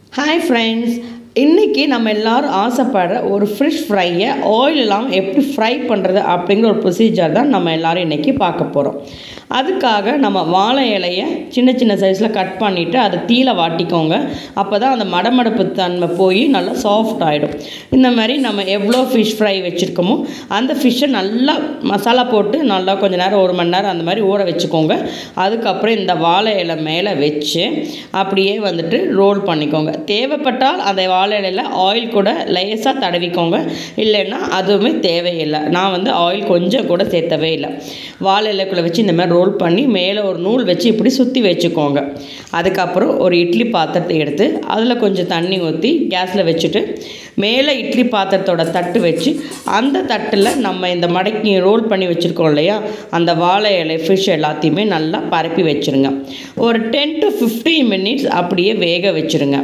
Hi friends, இன்றைக்கி நம்ம எல்லோரும் ஆசைப்படுற ஒரு ஃபிஷ் ஃப்ரையை ஆயில் இல்லாமல் எப்படி ஃப்ரை பண்ணுறது அப்படிங்கிற ஒரு ப்ரொசீஜர் தான் நம்ம எல்லோரும் இன்றைக்கி பார்க்க போகிறோம். அதுக்காக நம்ம வாழை இலையை சின்ன சின்ன சைஸில் கட் பண்ணிவிட்டு அதை தீயில வாட்டிக்கோங்க. அப்போ தான் அந்த மடமடப்பு தன்மை போய் நல்லா சாஃப்ட் ஆகிடும். இந்த மாதிரி நம்ம எவ்வளோ ஃபிஷ் ஃப்ரை வச்சுருக்கோமோ அந்த ஃபிஷ்ஷை நல்லா மசாலா போட்டு நல்லா கொஞ்சம் நேரம் 1 மணி நேரம் அந்த மாதிரி ஊற வச்சுக்கோங்க. அதுக்கப்புறம் இந்த வாழை இலை மேலே வச்சு அப்படியே ரோல் பண்ணிக்கோங்க. தேவைப்பட்டால் அந்த வாழை இலையில் ஆயில் கூட லேசாக தடவிக்கோங்க, இல்லைன்னா அதுவுமே தேவையில்லை. நான் ஆயில் கொஞ்சம் கூட சேர்த்தவே இல்லை. வாழை இலைக்குள்ளே வச்சு இந்த மாதிரி ரோல் பண்ணி மேலே ஒரு நூல் வச்சு இப்படி சுற்றி வச்சுக்கோங்க. அதுக்கப்புறம் ஒரு இட்லி பாத்திரத்தை எடுத்து அதில் கொஞ்சம் தண்ணி ஊற்றி கேஸில் வச்சுட்டு மேலே இட்லி பாத்திரத்தோட தட்டு வச்சு அந்த தட்டில் நம்ம இந்த மடக்கி ரோல் பண்ணி வச்சுருக்கோம் இல்லையா, அந்த வாழை இலை ஃபிஷ் எல்லாத்தையுமே நல்லா பரப்பி வச்சுருங்க. ஒரு 10 to 15 minutes அப்படியே வேக வச்சுருங்க.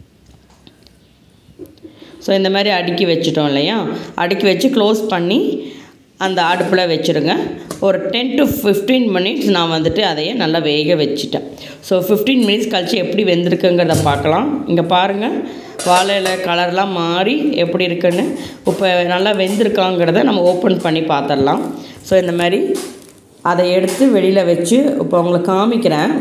ஸோ இந்த மாதிரி அடுக்கி வச்சுட்டோம் இல்லையா, அடுக்கி வச்சு க்ளோஸ் பண்ணி அந்த அடுப்பில் வச்சுருங்க. ஒரு 10 to 15 minutes நான் அதையே நல்லா வேக வச்சுட்டேன். ஸோ 15 minutes கழித்து எப்படி வெந்திருக்குங்கிறத பார்க்கலாம். இங்கே பாருங்கள், வாழை இலை கலர்லாம் மாறி எப்படி இருக்குன்னு. இப்போ நல்லா வெந்திருக்காங்கிறத நம்ம ஓப்பன் பண்ணி பார்த்துடலாம். ஸோ இந்த மாதிரி அதை எடுத்து வெளியில் வச்சு இப்போ உங்களுக்கு காமிக்கிறேன்.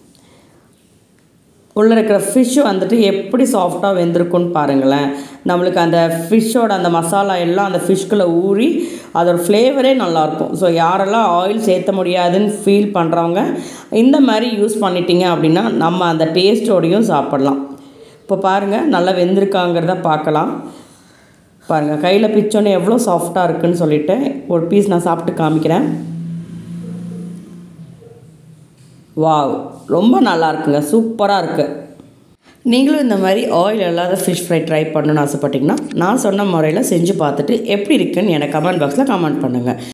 உள்ளே இருக்கிற ஃபிஷ்ஷு எப்படி சாஃப்டாக வெந்திருக்குன்னு பாருங்களேன். நம்மளுக்கு அந்த ஃபிஷ்ஷோட அந்த மசாலா எல்லாம் அந்த ஃபிஷ்குள்ளே ஊறி அதோட ஃப்ளேவரே நல்லாயிருக்கும். ஸோ யாரெல்லாம் ஆயில் சேர்த்த முடியாதுன்னு ஃபீல் பண்ணுறவங்க இந்த மாதிரி யூஸ் பண்ணிட்டீங்க அப்படின்னா நம்ம அந்த டேஸ்ட்டோடையும் சாப்பிட்லாம். இப்போ பாருங்கள், நல்லா வெந்திருக்காங்கிறத பார்க்கலாம். பாருங்கள், கையில் பிச்சோன்னே எவ்வளோ சாஃப்டாக இருக்குதுன்னு சொல்லிவிட்டு ஒரு பீஸ் நான் சாப்பிட்டு காமிக்கிறேன். வாவ், ரொம்ப நல்லா இருக்குங்க, சூப்பராக இருக்குது. நீங்களும் இந்த மாதிரி ஆயில் இல்லாத ஃபிஷ் ஃப்ரை ட்ரை பண்ணணுன்னு ஆசைப்பட்டிங்கன்னா நான் சொன்ன முறையில் செஞ்சு பார்த்துட்டு எப்படி இருக்குன்னு எனக்கு கமெண்ட் பாக்ஸில் கமெண்ட் பண்ணுங்கள்.